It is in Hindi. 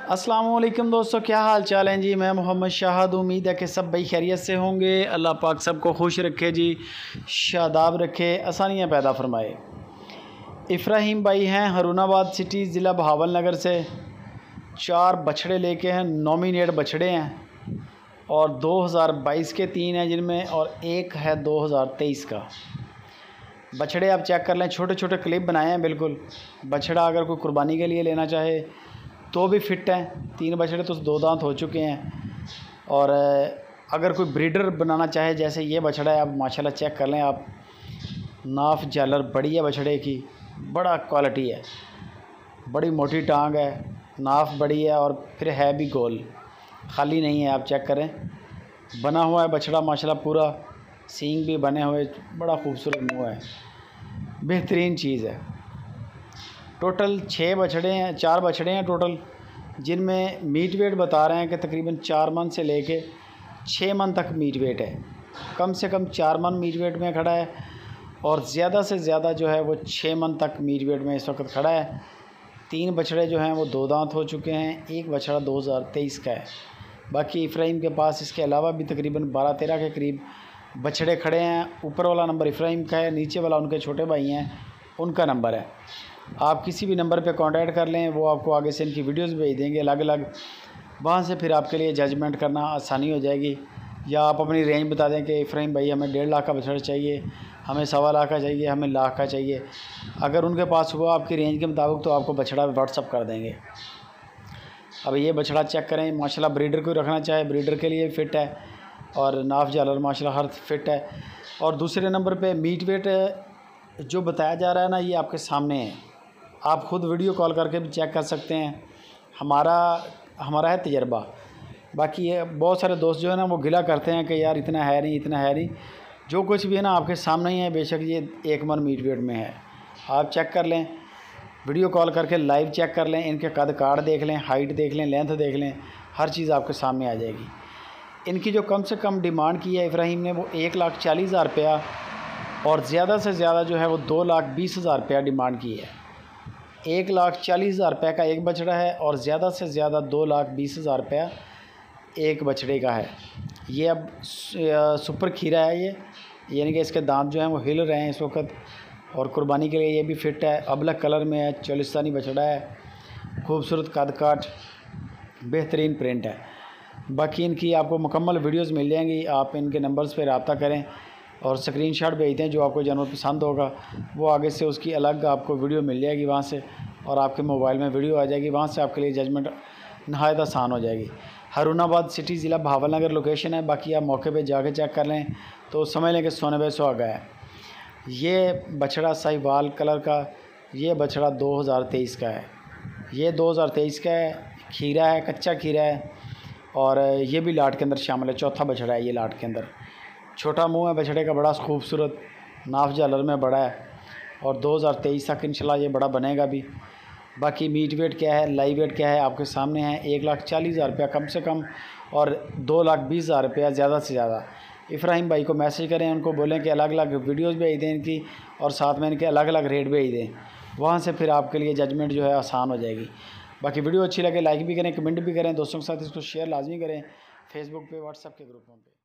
अस्सलाम वालेकुम दोस्तों, क्या हाल चाल हैं जी। मैं मोहम्मद शाहद, उम्मीद है कि सब भाई खैरियत से होंगे। अल्लाह पाक सबको खुश रखे जी, शादाब रखे, आसानियाँ पैदा फरमाए। इब्राहिम भाई हैं हरूनाबाद सिटी, ज़िला बहावल नगर से। 4 बछड़े लेके हैं, नॉमिनेट बछड़े हैं और 2022 के 3 हैं जिनमें, और एक है 2023 का। बछड़े आप चेक कर लें, छोटे छोटे क्लिप बनाए हैं बिल्कुल। बछड़ा अगर कोई कुर्बानी के लिए लेना चाहे तो भी फिट हैं। 3 बछड़े तो 2 दांत हो चुके हैं। और अगर कोई ब्रीडर बनाना चाहे, जैसे ये बछड़ा है, आप माशाल्लाह चेक कर लें आप। नाफ झालर बड़ी है बछड़े की, बड़ा क्वालिटी है, बड़ी मोटी टांग है, नाफ बड़ी है और फिर है भी गोल, खाली नहीं है। आप चेक करें, बना हुआ है बछड़ा माशाल्लाह पूरा, सींग भी बने हुए, बड़ा खूबसूरत मुँह है, बेहतरीन चीज़ है। टोटल 6 बछड़े हैं, 4 बछड़े हैं टोटल, जिनमें मीट वेट बता रहे हैं कि तकरीबन 4 मन से लेके 6 मन तक मीट वेट है। कम से कम 4 मन मीट वेट में खड़ा है और ज़्यादा से ज़्यादा जो है वो 6 मन तक मीट वेट में इस वक्त खड़ा है। 3 बछड़े जो हैं वो 2 दांत हो चुके हैं, एक बछड़ा 2023 का है। बाकी इब्राहिम के पास इसके अलावा भी तकरीबन 12-13 के करीब बछड़े खड़े हैं। ऊपर वाला नंबर इब्राहिम का है, नीचे वाला उनके छोटे भाई हैं, उनका नंबर है। आप किसी भी नंबर पे कांटेक्ट कर लें, वो आपको आगे से इनकी वीडियोस भेज देंगे अलग अलग। वहाँ से फिर आपके लिए जजमेंट करना आसानी हो जाएगी। या आप अपनी रेंज बता दें कि इब्राहिम भाई हमें 1.5 लाख का बछड़ा चाहिए, हमें 1.25 लाख का चाहिए, हमें लाख का चाहिए। अगर उनके पास हुआ आपकी रेंज के मुताबिक तो आपको बछड़ा व्हाट्सअप कर देंगे। अब ये बछड़ा चेक करें, माशाल्लाह ब्रीडर को रखना चाहे ब्रीडर के लिए फ़िट है और नाफ झालर माशाल्लाह हर फिट है। और दूसरे नंबर पे मीट वेट जो बताया जा रहा है ना, ये आपके सामने है, आप ख़ुद वीडियो कॉल करके भी चेक कर सकते हैं। हमारा है तजर्बा। बाकी ये बहुत सारे दोस्त जो है ना वो गिला करते हैं कि यार इतना है नहीं, इतना है नहीं। जो कुछ भी है ना आपके सामने ही है, बेशक ये 1 मन मीट वेट में है। आप चेक कर लें, वीडियो कॉल करके लाइव चेक कर लें, इनके कद काठ देख लें, हाइट देख लें, लेंथ देख लें, हर चीज़ आपके सामने आ जाएगी। इनकी जो कम से कम डिमांड की है इब्राहिम ने वो 1,40,000 रुपया और ज़्यादा से ज़्यादा जो है वो 2,20,000 रुपया डिमांड की है। 1,40,000 रुपये का एक बछड़ा है और ज़्यादा से ज़्यादा 2,20,000 रुपया एक बछड़े का है। ये अब सुपर खीरा है ये, यानी कि इसके दांत जो हैं वो हिल रहे हैं इस वक्त, और कुर्बानी के लिए ये भी फिट है। अबलग कलर में है, चोलिस्तानी बछड़ा है, खूबसूरत कद काठ, बेहतरीन प्रिंट है। बाकी इनकी आपको मुकम्मल वीडियोस मिल जाएंगी। आप इनके नंबर्स पर रब्ता करें और स्क्रीनशॉट भेज दें। जो आपको जानवर पसंद होगा वो आगे से उसकी अलग आपको वीडियो मिल जाएगी वहाँ से, और आपके मोबाइल में वीडियो आ जाएगी। वहाँ से आपके लिए जजमेंट नहायत आसान हो जाएगी। हरूनाबाद सिटी, ज़िला बहावल नगर लोकेशन है। बाकी आप मौके पे जाके चेक कर लें तो समझ लें कि सोने पे सुहागा है। ये बछड़ा साहिवाल कलर का, ये बछड़ा 2023 का है। ये 2023 का है, खीरा है, कच्चा खीरा है, और ये भी लाट के अंदर शामिल है। चौथा बछड़ा है ये लाट के अंदर। छोटा मुंह है बछड़े का, बड़ा खूबसूरत, नाफ झालर में बड़ा है, और 2023 तक इंशाल्लाह ये बड़ा बनेगा भी। बाकी मीट वेट क्या है, लाइव वेट क्या है, आपके सामने है। 1,40,000 रुपया कम से कम और 2,20,000 रुपया ज़्यादा से ज़्यादा। इब्राहिम भाई को मैसेज करें, उनको बोलें कि अलग अलग वीडियोस भेज दें इनकी, और साथ में इनके अलग अलग रेट भेज दें। वहाँ से फिर आपके लिए जजमेंट जो है आसान हो जाएगी। बाकी वीडियो अच्छी लगे लाइक भी करें, कमेंट भी करें, दोस्तों के साथ इसको शेयर लाजमी करें, फेसबुक पे, व्हाट्सएप के ग्रुपों पे।